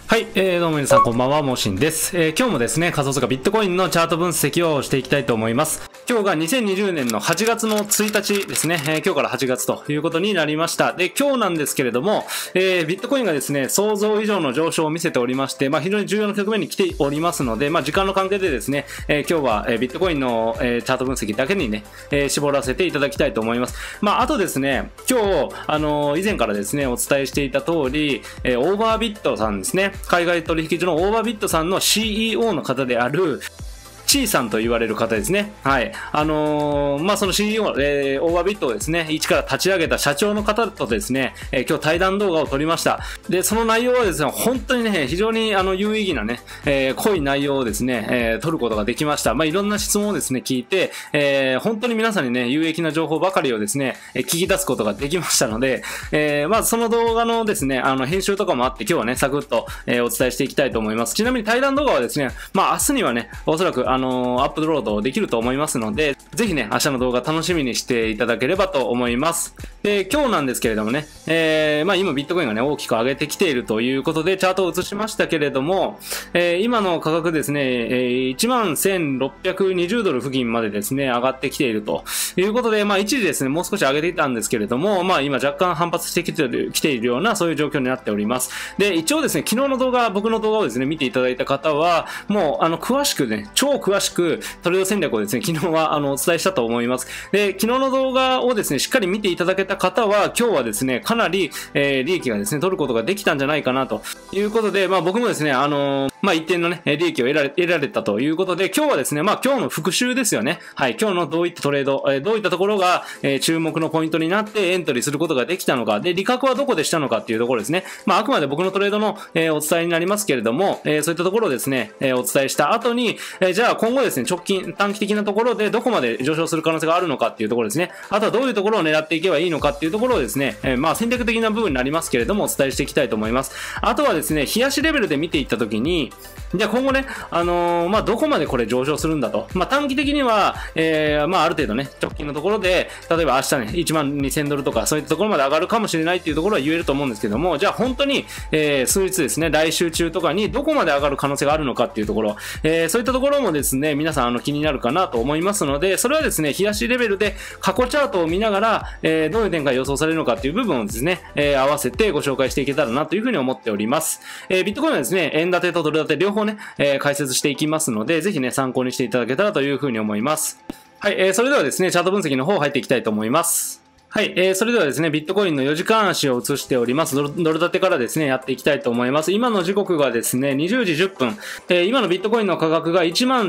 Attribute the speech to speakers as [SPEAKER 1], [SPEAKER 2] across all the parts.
[SPEAKER 1] はい、どうも皆さんこんばんは、モーシンです。今日もですね、仮想通貨ビットコインのチャート分析をしていきたいと思います。今日が2020年の8月の1日ですね、今日から8月ということになりました。で、今日なんですけれども、ビットコインがですね、想像以上の上昇を見せておりまして、非常に重要な局面に来ておりますので、時間の関係でですね、今日はビットコインのチャート分析だけにね、絞らせていただきたいと思います。あとですね、今日、以前からですね、お伝えしていた通り、オーバービットさんですね、海外取引所のオーバービットさんの CEO の方であるチーさんと言われる方ですね。はい。その CEO、オーバービットをですね、一から立ち上げた社長の方とですね、今日対談動画を撮りました。で、その内容はですね、本当にね、非常に有意義なね、濃い内容をですね、撮ることができました。いろんな質問をですね、聞いて、本当に皆さんにね、有益な情報ばかりをですね、聞き出すことができましたので、その動画のですね、編集とかもあって、今日はね、サクッと、お伝えしていきたいと思います。ちなみに対談動画はですね、明日にはね、おそらくアップロードできると思いますので、ぜひね、明日の動画楽しみにしていただければと思います。で、今日なんですけれどもね、今ビットコインがね、大きく上げてきているということで、チャートを映しましたけれども、今の価格ですね、11,620ドル付近までですね、上がってきているということで、一時ですね、もう少し上げていたんですけれども、今若干反発してきているような、そういう状況になっております。で、一応ですね、昨日の動画、僕の動画をですね、見ていただいた方は、もう、詳しくね、超詳しくトレード戦略をですね、昨日はお伝えしたと思います。で、昨日の動画をですね、しっかり見ていただけた方は、今日はですね、かなり、利益がですね、取ることができたんじゃないかなということで、僕もですね、一定のね、利益を得られたということで、今日はですね、今日の復習ですよね。はい、今日のどういったトレード、どういったところが、注目のポイントになってエントリーすることができたのか、で、利確はどこでしたのかっていうところですね。あくまで僕のトレードの、お伝えになりますけれども、そういったところをですね、お伝えした後に、じゃあ今後ですね、直近、短期的なところでどこまで上昇する可能性があるのかっていうところですね。あとはどういうところを狙っていけばいいのかっていうところをですね、戦略的な部分になりますけれども、お伝えしていきたいと思います。あとはですね、冷やしレベルで見ていったときに、じゃあ今後ね、どこまでこれ上昇するんだと。短期的には、ある程度ね、直近のところで、例えば明日ね、12,000ドルとか、そういったところまで上がるかもしれないっていうところは言えると思うんですけども、じゃあ本当に、数日ですね、来週中とかにどこまで上がる可能性があるのかっていうところ、そういったところもですね、皆さん気になるかなと思いますので、それはですね、冷やしレベルで過去チャートを見ながら、どういう展開予想されるのかっていう部分をですね、合わせてご紹介していけたらなというふうに思っております。ビットコインはですね、円建てとドル建て両方ね、解説していきますので、ぜひね、参考にしていただけたらというふうに思います。はい、それではですね、チャート分析の方入っていきたいと思います。はい、それではですね、ビットコインの4時間足を映しております。ドル建てからですね、やっていきたいと思います。今の時刻がですね、20時10分。今のビットコインの価格が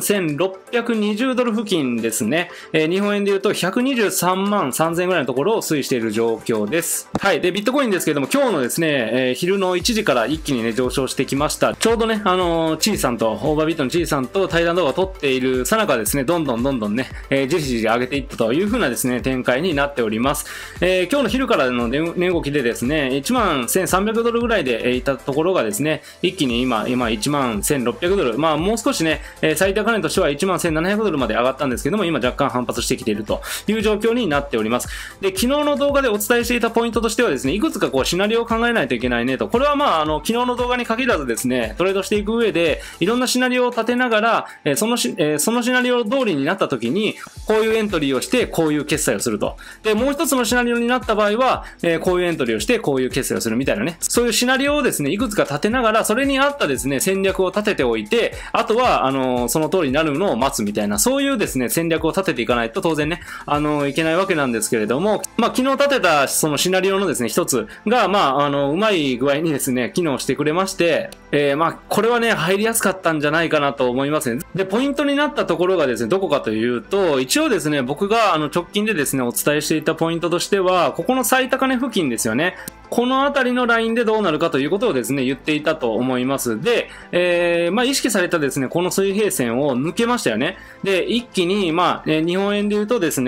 [SPEAKER 1] 11,620 ドル付近ですね。日本円で言うと123万3000円ぐらいのところを推移している状況です。はい。で、ビットコインですけども、今日のですね、昼の1時から一気にね、上昇してきました。ちょうどね、チーさんと、オーバービットのチーさんと対談動画を撮っているさなかですね、どんどんね、じりじり上げていったという風なですね、展開になっております。今日の昼からの値動きでですね、11,300 ドルぐらいでいたところがですね、一気に今 11,600 ドル。もう少しね、最高値としては 11,700 ドルまで上がったんですけども、今若干反発してきているという状況になっております。で、昨日の動画でお伝えしていたポイントとしてはですね、いくつかシナリオを考えないといけないねと。これは昨日の動画に限らずですね、トレードしていく上で、いろんなシナリオを立てながら、そのシナリオ通りになった時に、こういうエントリーをして、こういう決済をすると。で、もう一つのシナリオになった場合は、こういうエントリーをして、こういう決済をするみたいなね。そういうシナリオをですね、いくつか立てながら、それに合ったですね、戦略を立てておいて、あとは、その通りになるのを待つみたいな、そういうですね、戦略を立てていかないと当然ね、いけないわけなんですけれども、昨日立てたそのシナリオのですね、一つが、うまい具合にですね、機能してくれまして、これはね、入りやすかったんじゃないかなと思いますね。で、ポイントになったところがですね、どこかというと、一応ですね、僕が直近でですね、お伝えしていたポイントとしては、ここの最高値付近ですよね。このあたりのラインでどうなるかということをですね、言っていたと思います。で、意識されたですね、この水平線を抜けましたよね。で、一気に、日本円で言うとですね、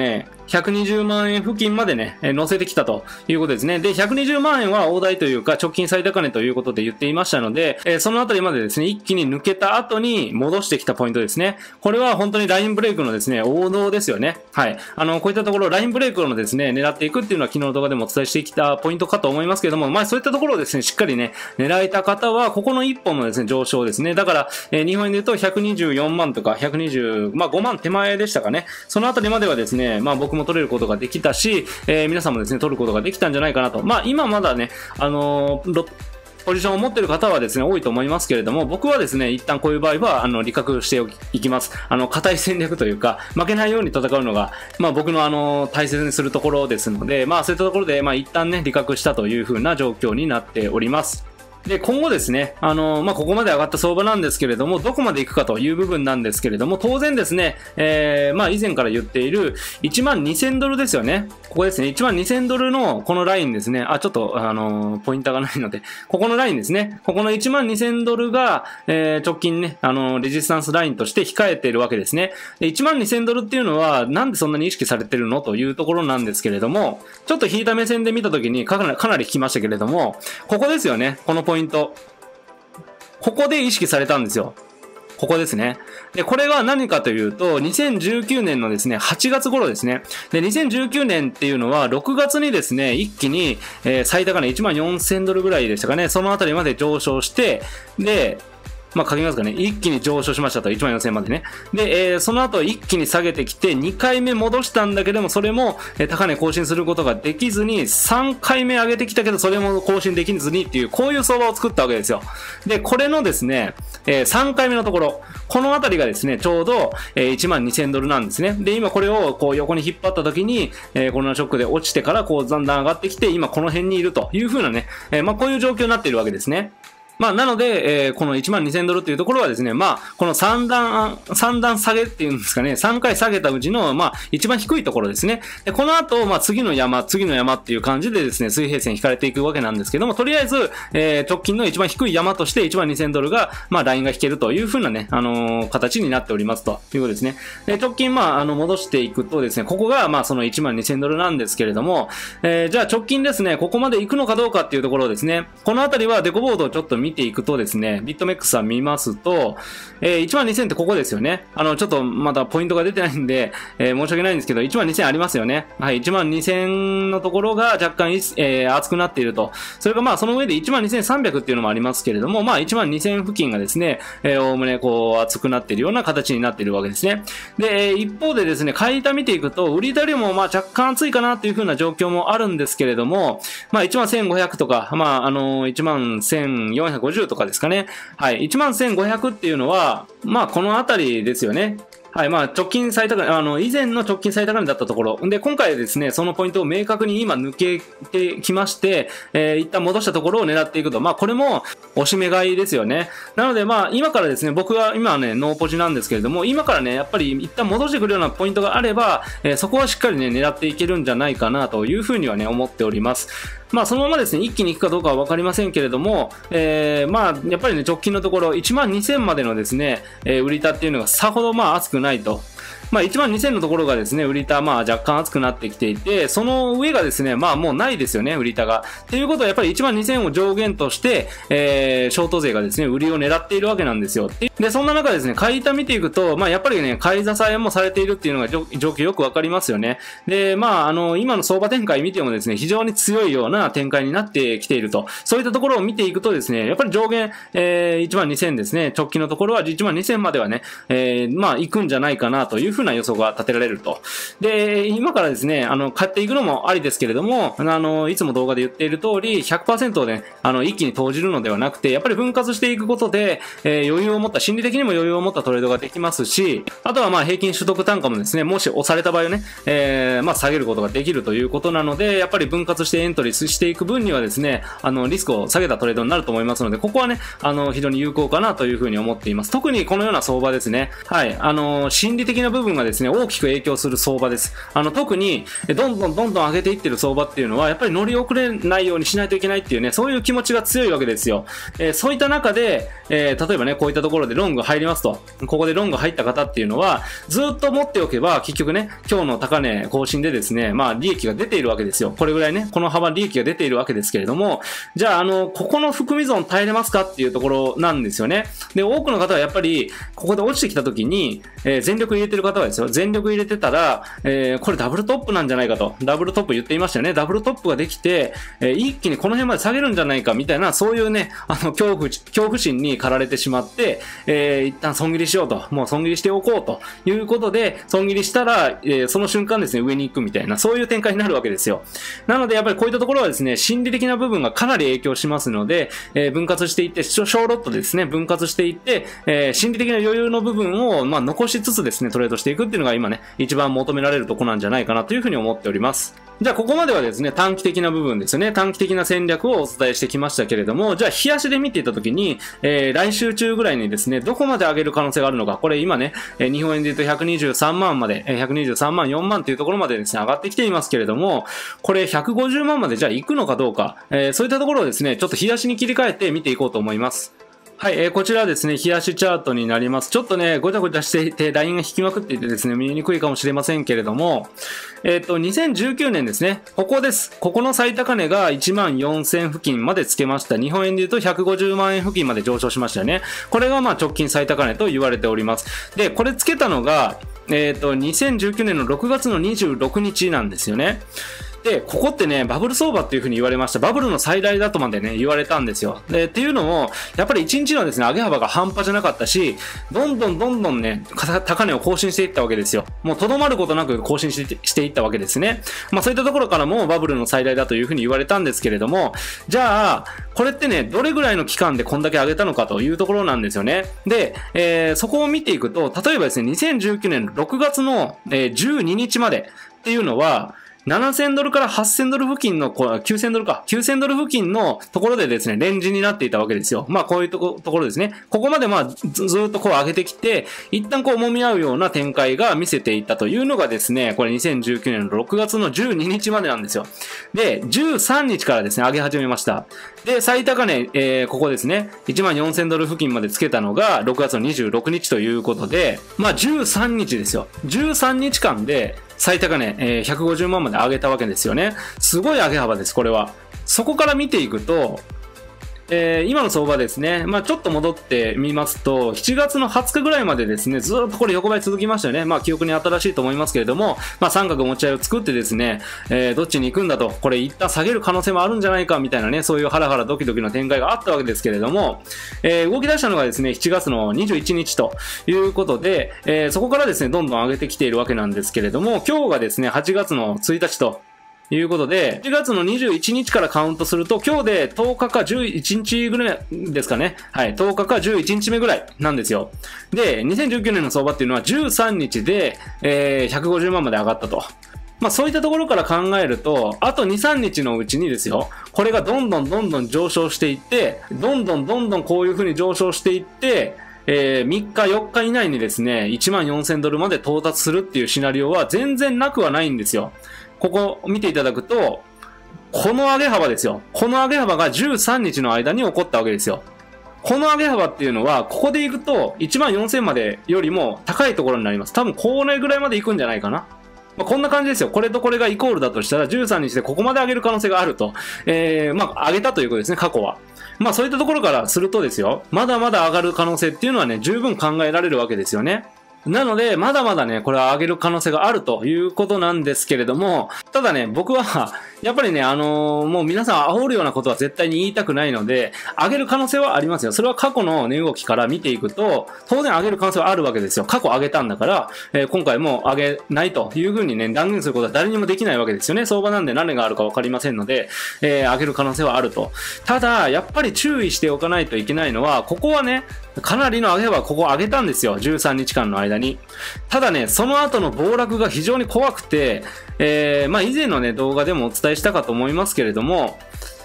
[SPEAKER 1] 120万円付近までね、乗せてきたということですね。で、120万円は大台というか直近最高値ということで言っていましたので、そのあたりまでですね、一気に抜けた後に戻してきたポイントですね。これは本当にラインブレイクのですね、王道ですよね。はい。こういったところ、ラインブレイクのですね、狙っていくっていうのは昨日の動画でもお伝えしてきたポイントかと思いますけれども、まあそういったところをですね、しっかりね、狙えた方は、ここの1本のですね、上昇ですね。だから、日本円で言うと124万とか120、まあ5万手前でしたかね。そのあたりまではですね、まあ僕も取れることができたし、皆さんもですね、取ることができたんじゃないかなと。まあ今まだね、ポジションを持っている方はですね、多いと思いますけれども、僕はですね、一旦こういう場合は、利確していきます。硬い戦略というか、負けないように戦うのが、まあ僕の大切にするところですので、まあそういったところで、まあ一旦ね、利確したという風な状況になっております。で、今後ですね、まあ、ここまで上がった相場なんですけれども、どこまで行くかという部分なんですけれども、当然ですね、まあ、以前から言っている12,000ドルですよね。ここですね、12,000ドルのこのラインですね。ちょっと、ポインターがないので、ここのラインですね。ここの12,000ドルが、直近ね、レジスタンスラインとして控えているわけですね。で、12,000ドルっていうのは、なんでそんなに意識されてるのというところなんですけれども、ちょっと引いた目線で見たときにかなり引きましたけれども、ここですよね、このポイント。ここで意識されたんですよ。ここですね。で、これが何かというと、2019年のですね、8月頃ですね。で、2019年っていうのは、6月にですね、一気に、最高値14,000ドルぐらいでしたかね。そのあたりまで上昇して、で、まあ、書きますかね。一気に上昇しましたと。14,000までね。で、その後一気に下げてきて、2回目戻したんだけども、それも、高値更新することができずに、3回目上げてきたけど、それも更新できずにっていう、こういう相場を作ったわけですよ。で、これのですね、3回目のところ、このあたりがですね、ちょうど、12,000ドルなんですね。で、今これをこう横に引っ張った時に、コロナショックで落ちてから、こうだんだん上がってきて、今この辺にいるという風なね、まあ、こういう状況になっているわけですね。まあ、なので、この12,000ドルっていうところはですね、まあ、この3段下げっていうんですかね、3回下げたうちの、まあ、一番低いところですね。で、この後、まあ、次の山っていう感じでですね、水平線引かれていくわけなんですけども、とりあえず、直近の一番低い山として12,000ドルが、まあ、ラインが引けるという風なね、形になっておりますということですね。で、直近、まあ、戻していくとですね、ここが、まあ、その12,000ドルなんですけれども、じゃあ直近ですね、ここまで行くのかどうかっていうところですね、このあたりはデコボードをちょっと見ていくとですね、ビットメックスは見ますと、12,000ってここですよね。ちょっとまだポイントが出てないんで、申し訳ないんですけど、12,000ありますよね。はい、12,000のところが若干、厚くなっていると。それがまあその上で12,300っていうのもありますけれども、まあ12,000付近がですね、おおむねこう厚くなっているような形になっているわけですね。で、一方でですね、買い板見ていくと、売り板よりもまあ若干厚いかなっていう風な状況もあるんですけれども、まあ11,500とか、まあ11,450とかですかね。はい。11,500っていうのは、まあこのあたりですよね。はい。まあ、直近最高値、以前の直近最高値だったところ。で、今回ですね、そのポイントを明確に今抜けてきまして、一旦戻したところを狙っていくと。まあ、これも、押し目買いですよね。なので、まあ、今からですね、僕は今はね、ノーポジなんですけれども、今からね、やっぱり一旦戻してくるようなポイントがあれば、そこはしっかりね、狙っていけるんじゃないかなというふうにはね、思っております。まあ、そのままですね、一気に行くかどうかはわかりませんけれども、まあ、やっぱりね、直近のところ、12,000までのですね、売り板っていうのがさほどまあ、厚くないと。まあ、12,000のところがですね、売り板まあ若干厚くなってきていて、その上がですね、まあもうないですよね、売り板が。っていうことはやっぱり12,000を上限として、ショート勢がですね、売りを狙っているわけなんですよ。で、そんな中ですね、買い板見ていくと、まあやっぱりね、買い支えもされているっていうのが状況よくわかりますよね。で、まあ今の相場展開見てもですね、非常に強いような展開になってきていると。そういったところを見ていくとですね、やっぱり上限、12,000ですね、直近のところは12,000まではね、まあ行くんじゃないかなというふうな予想が立てられると。で、今からですね、買っていくのもありですけれども、いつも動画で言っている通り、100% をね、一気に投じるのではなくて、やっぱり分割していくことで、余裕を持った、心理的にも余裕を持ったトレードができますし、あとはまあ平均取得単価もですね、もし押された場合はね、まあ下げることができるということなので、やっぱり分割してエントリーしていく分にはですね、リスクを下げたトレードになると思いますので、ここはね、非常に有効かなというふうに思っています。特にこのような相場ですね。はい。心理的な部分分がですね、大きく影響する相場です。特に、どんどん上げていってる相場っていうのは、やっぱり乗り遅れないようにしないといけないっていうね、そういう気持ちが強いわけですよ。そういった中で、例えばね、こういったところでロング入りますと。ここでロング入った方っていうのは、ずっと持っておけば、結局ね、今日の高値更新でですね、まあ、利益が出ているわけですよ。これぐらいね、この幅利益が出ているわけですけれども、じゃあ、ここの含み損耐えれますかっていうところなんですよね。で、多くの方はやっぱり、ここで落ちてきた時に、全力入れてる方はですよ、全力入れてたら、これダブルトップなんじゃないかと。ダブルトップ言っていましたよね。ダブルトップができて、一気にこの辺まで下げるんじゃないかみたいな、そういうね、恐怖心に駆られてしまって、一旦損切りしようと。もう損切りしておこうということで、損切りしたら、その瞬間ですね、上に行くみたいな、そういう展開になるわけですよ。なので、やっぱりこういったところはですね、心理的な部分がかなり影響しますので、分割していって、小ロットでですね、分割していって、心理的な余裕の部分を、まあ、残しつつですね、トレードしていくっていうのが今ね、一番求められるとこなんじゃないかなというふうに思っております。じゃあ、ここまではですね、短期的な部分ですよね。短期的な戦略をお伝えしてきましたけれども、じゃあ、日足で見ていたときに、来週中ぐらいにですね、どこまで上げる可能性があるのか。これ今ね、日本円で言うと123万まで、123万、4万というところまでですね、上がってきていますけれども、これ150万までじゃあ行くのかどうか、そういったところをですね、ちょっと日足に切り替えて見ていこうと思います。はい、こちらですね、日足チャートになります。ちょっとね、ごちゃごちゃしていて、ラインが引きまくっていてですね、見えにくいかもしれませんけれども、2019年ですね、ここです。ここの最高値が1万4000付近までつけました。日本円で言うと150万円付近まで上昇しましたよね。これがまあ直近最高値と言われております。で、これつけたのが、2019年の6月の26日なんですよね。で、ここってね、バブル相場っていう風に言われました。バブルの最大だとまでね、言われたんですよ。で、っていうのも、やっぱり1日のですね、上げ幅が半端じゃなかったし、どんどんね、高値を更新していったわけですよ。もうとどまることなく更新していったわけですね。まあそういったところからもバブルの最大だという風に言われたんですけれども、じゃあ、これってね、どれぐらいの期間でこんだけ上げたのかというところなんですよね。で、そこを見ていくと、例えばですね、2019年6月の12日までっていうのは、$7,000から$8,000付近の、$9,000付近のところでですね、レンジになっていたわけですよ。まあこういうところですね。ここまでまあずっとこう上げてきて、一旦こう揉み合うような展開が見せていったというのがですね、これ2019年の6月の12日までなんですよ。で、13日からですね、上げ始めました。で、最高値、ここですね、$14,000付近までつけたのが6月の26日ということで、まあ13日ですよ。13日間で、最高値、150万まで上げたわけですよね。すごい上げ幅です、これは。そこから見ていくと、今の相場ですね。まあちょっと戻ってみますと、7月の20日ぐらいまでですね、ずっとこれ横ばい続きましたよね。まあ記憶に新しいと思いますけれども、まあ三角持ち合いを作ってですね、どっちに行くんだと、これ一旦下げる可能性もあるんじゃないかみたいなね、そういうハラハラドキドキの展開があったわけですけれども、動き出したのがですね、7月の21日ということで、そこからですね、どんどん上げてきているわけなんですけれども、今日がですね、8月の1日と、いうことで、1月の21日からカウントすると、今日で10日か11日ぐらいですかね。はい、10日か11日目ぐらいなんですよ。で、2019年の相場っていうのは13日で、150万まで上がったと。まあそういったところから考えると、あと2、3日のうちにですよ、これがどんどん上昇していって、どんどんこういう風に上昇していって、3日4日以内にですね、$14,000まで到達するっていうシナリオは全然なくはないんですよ。ここ見ていただくと、この上げ幅ですよ。この上げ幅が13日の間に起こったわけですよ。この上げ幅っていうのは、ここで行くと14,000までよりも高いところになります。多分これぐらいまで行くんじゃないかな。まあ、こんな感じですよ。これとこれがイコールだとしたら13日でここまで上げる可能性があると。まあ上げたということですね、過去は。まあそういったところからするとですよ、まだまだ上がる可能性っていうのはね、十分考えられるわけですよね。なので、まだまだね、これは上げる可能性があるということなんですけれども、ただね、僕は、やっぱりね、もう皆さん煽るようなことは絶対に言いたくないので、上げる可能性はありますよ。それは過去の値動きから見ていくと、当然上げる可能性はあるわけですよ。過去上げたんだから、今回も上げないというふうにね、断言することは誰にもできないわけですよね。相場なんで何があるかわかりませんので、上げる可能性はあると。ただ、やっぱり注意しておかないといけないのは、ここはね、かなりの上げ幅、ここ上げたんですよ。13日間の間に。ただね、その後の暴落が非常に怖くて、まあ以前のね、動画でもお伝えしたかと思いますけれども、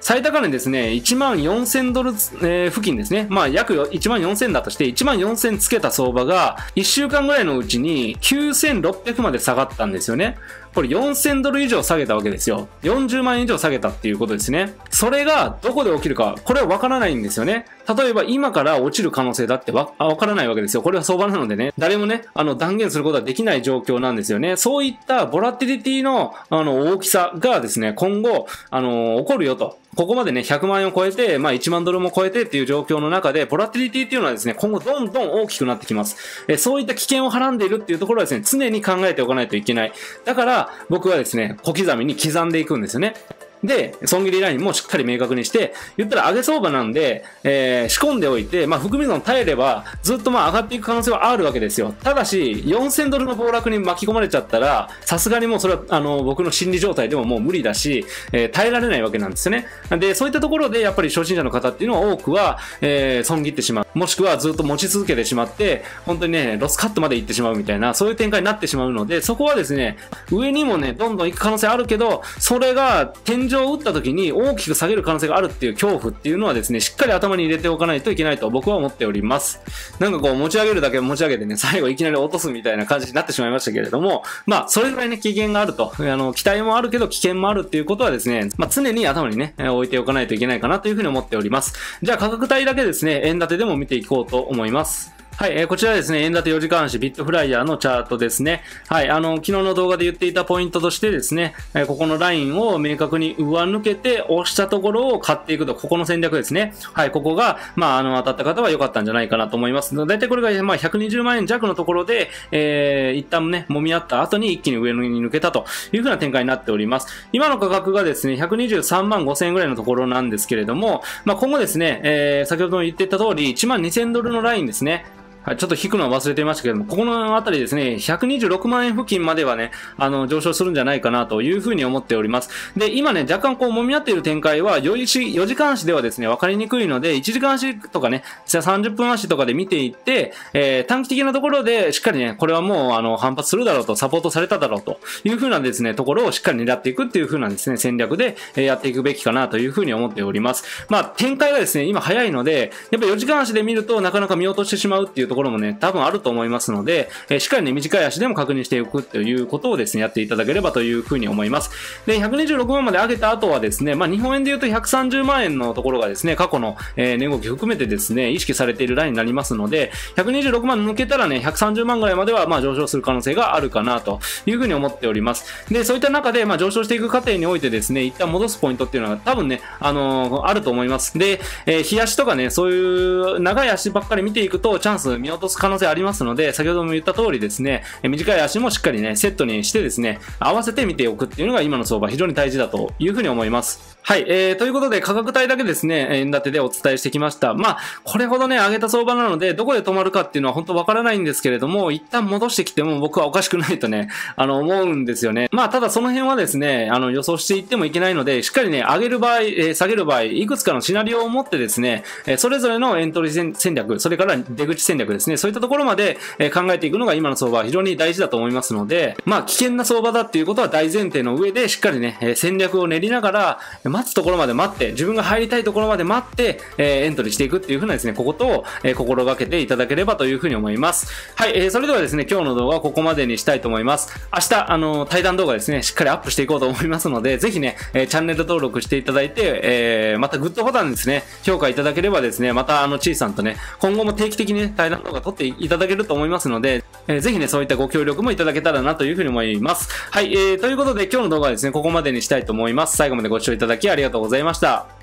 [SPEAKER 1] 最高値ですね、$14,000付近ですね。まあ、約$14,000だとして、$14,000つけた相場が、1週間ぐらいのうちに$9,600まで下がったんですよね。これ$4,000以上下げたわけですよ。40万円以上下げたっていうことですね。それがどこで起きるか、これはわからないんですよね。例えば今から落ちる可能性だってわからないわけですよ。これは相場なのでね、誰もね、断言することはできない状況なんですよね。そういったボラティリティの、大きさがですね、今後、起こるよと。ここまでね、100万円を超えて、まあ1万ドルも超えてっていう状況の中で、ボラティリティっていうのはですね、今後どんどん大きくなってきます。そういった危険をはらんでいるっていうところはですね、常に考えておかないといけない。だから、僕はですね、小刻みに刻んでいくんですよね。で、損切りラインもしっかり明確にして、言ったら上げ相場なんで、仕込んでおいて、まあ、含み損耐えれば、ずっとまあ上がっていく可能性はあるわけですよ。ただし、$4,000の暴落に巻き込まれちゃったら、さすがにもうそれは、僕の心理状態でももう無理だし、耐えられないわけなんですよね。で、そういったところで、やっぱり初心者の方っていうのは多くは、損切ってしまう。もしくはずっと持ち続けてしまって、本当にね、ロスカットまで行ってしまうみたいな、そういう展開になってしまうので、そこはですね、上にもね、どんどん行く可能性あるけど、それが天井を打った時に大きく下げる可能性があるっていう恐怖っていうのはですね、しっかり頭に入れておかないといけないと僕は思っております。なんかこう持ち上げるだけ持ち上げてね、最後いきなり落とすみたいな感じになってしまいましたけれども、まあ、それぐらいね、危険があると、期待もあるけど危険もあるっていうことはですね、まあ、常に頭にね、置いておかないといけないかなというふうに思っております。じゃあ価格帯だけですね、円建てでも見ていこうと思います。はい、こちらですね、円建て4時間足ビットフライヤーのチャートですね。はい、昨日の動画で言っていたポイントとしてですね、ここのラインを明確に上抜けて押したところを買っていくと、ここの戦略ですね。はい、ここが、まあ、当たった方は良かったんじゃないかなと思います。だいたいこれが、まあ、120万円弱のところで、一旦ね、揉み合った後に一気に上に抜けたという風な展開になっております。今の価格がですね、123万5千円ぐらいのところなんですけれども、まあ、今後ですね、先ほども言っていた通り、$12,000のラインですね。はい、ちょっと引くのは忘れていましたけれども、ここのあたりですね、126万円付近まではね、上昇するんじゃないかなというふうに思っております。で、今ね、若干こう揉み合っている展開は、4時間足ではですね、分かりにくいので、1時間足とかね、30分足とかで見ていって、短期的なところで、しっかりね、これはもう、反発するだろうと、サポートされただろうというふうなですね、ところをしっかり狙っていくっていうふうなですね、戦略で、やっていくべきかなというふうに思っております。まあ、展開がですね、今早いので、やっぱ4時間足で見ると、なかなか見落としてしまうっていうところもね、多分あると思いますので、しっかりね、短い足でも確認していくということをですね、やっていただければというふうに思います。で、126万まで上げた後はですね、まあ、日本円で言うと130万円のところがですね、過去の、値動き含めてですね、意識されているラインになりますので、126万抜けたらね、130万ぐらいまでは、まあ、上昇する可能性があるかなというふうに思っております。で、そういった中で、まあ、上昇していく過程においてですね、一旦戻すポイントっていうのが多分ね、あると思います。で、日足とかね、そういう長い足ばっかり見ていくと、チャンス見落とす可能性ありますので、先ほども言った通りですね、短い足もしっかりね、セットにしてですね、合わせて見ておくっていうのが今の相場非常に大事だというふうに思います。はい、ということで価格帯だけですね、円建てでお伝えしてきました。まあ、これほどね、上げた相場なので、どこで止まるかっていうのは本当わからないんですけれども、一旦戻してきても僕はおかしくないとね、思うんですよね。まあ、ただその辺はですね、予想していってもいけないので、しっかりね、上げる場合、下げる場合、いくつかのシナリオを持ってですね、それぞれのエントリー戦略、それから出口戦略ですね、そういったところまで考えていくのが今の相場は非常に大事だと思いますので、まあ、危険な相場だっていうことは大前提の上で、しっかりね、戦略を練りながら、待つところまで待って、自分が入りたいところまで待って、エントリーしていくっていう風なですね、ことを、心がけていただければという風に思います。はい、それではですね、今日の動画はここまでにしたいと思います。明日、対談動画ですね、しっかりアップしていこうと思いますので、ぜひね、チャンネル登録していただいて、またグッドボタンですね、評価いただければですね、またちいさんとね、今後も定期的にね、対談動画撮っていただけると思いますので、ぜひね、そういったご協力もいただけたらなという風に思います。はい、ということで今日の動画はですね、ここまでにしたいと思います。最後までご視聴いただきありがとうございました。